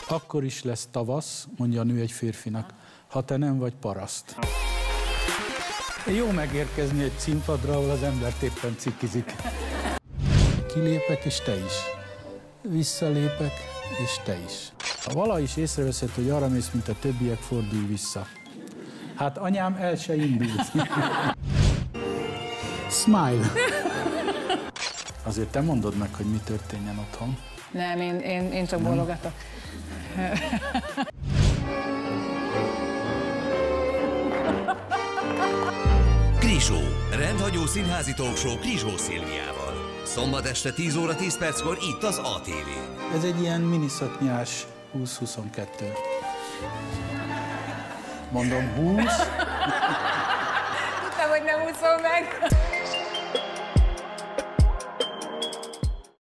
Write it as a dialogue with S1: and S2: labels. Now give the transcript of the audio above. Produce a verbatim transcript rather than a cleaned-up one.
S1: Akkor is lesz tavasz, mondja a nő egy férfinak, ha te nem vagy paraszt. Jó megérkezni egy színpadra, ahol az embert éppen cikizik. Kilépek, és te is. Visszalépek, és te is. Ha valaha is észreveszed, hogy arra mész, mint a többiek, fordulj vissza. Hát anyám el se indult. Smile. Azért te mondod meg, hogy mi történjen otthon.
S2: Nem, én, én, én csak bólogatok.
S3: Krizsó, rendhagyó színházi talkshow Krizsó Szilviával. Szombat este tíz óra tíz perckor itt az á té vén.
S1: Ez egy ilyen miniszoknyás húsz huszonkettő. Mondom húsz.
S2: Tudtam, hogy nem úszol meg.